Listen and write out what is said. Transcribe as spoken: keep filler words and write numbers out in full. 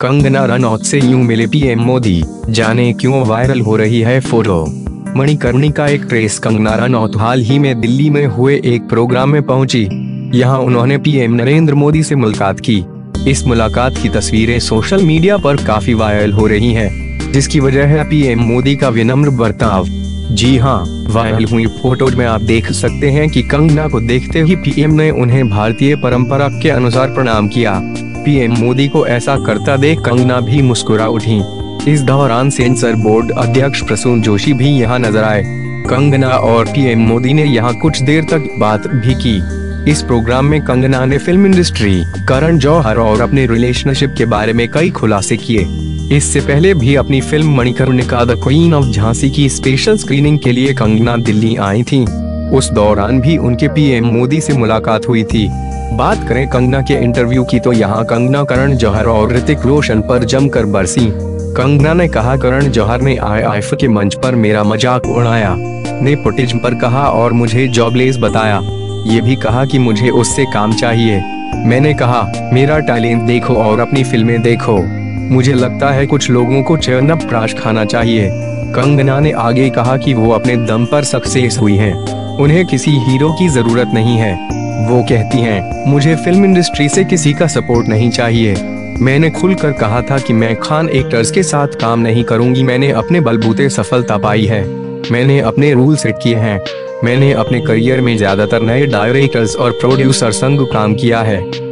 कंगना रनौत से यूं मिले पीएम मोदी, जाने क्यों वायरल हो रही है फोटो। मणिकर्णिका एक्ट्रेस कंगना रनौत हाल ही में दिल्ली में हुए एक प्रोग्राम में पहुंची। यहां उन्होंने पीएम नरेंद्र मोदी से मुलाकात की। इस मुलाकात की तस्वीरें सोशल मीडिया पर काफी वायरल हो रही हैं, जिसकी वजह है पीएम मोदी का विनम्र बर्ताव। जी हां, वायरल हुई फोटो में आप देख सकते हैं कि कंगना को देखते ही पीएम ने उन्हें भारतीय परंपरा के अनुसार प्रणाम किया। पीएम मोदी को ऐसा करता देख कंगना भी मुस्कुरा उठी। इस दौरान सेंसर बोर्ड अध्यक्ष प्रसून जोशी भी यहां नजर आए। कंगना और पीएम मोदी ने यहां कुछ देर तक बात भी की। इस प्रोग्राम में कंगना ने फिल्म इंडस्ट्री, करण जौहर और अपने रिलेशनशिप के बारे में कई खुलासे किए। इससे पहले भी अपनी film Manikarnika the queen of Jhansi की स्पेशल स्क्रीनिंग के लिए कंगना दिल्ली आई थी। उस दौरान भी उनके पीएम मोदी से मुलाकात हुई थी। बात करें कंगना के इंटरव्यू की तो यहाँ कंगना करण जौहर और ऋतिक रोशन पर जमकर बरसी। कंगना ने कहा, करण जौहर ने आई आई एफ के मंच पर मेरा मजाक उड़ाया, नेपोटिज्म पर कहा और मुझे जॉबलेस बताया। ये भी कहा कि मुझे उससे काम चाहिए। मैंने कहा, मेरा टैलेंट देखो और अपनी फिल्में देखो। मुझे लगता है कुछ लोगों को च्यवनप्राश खाना चाहिए। कंगना ने आगे कहा कि वो अपने दम पर सक्सेस हुई हैं। उन्हें किसी हीरो की जरूरत नहीं है। वो कहती हैं, मुझे फिल्म इंडस्ट्री से किसी का सपोर्ट नहीं चाहिए। मैंने खुलकर कहा था कि मैं खान एक्टर्स के साथ काम नहीं करूंगी। मैंने अपने बलबूते सफलता पाई है। मैंने अपने रूल सेट किए हैं। मैंने अपने करियर में ज्यादातर नए डायरेक्टर्स और प्रोड्यूसर संग काम किया है।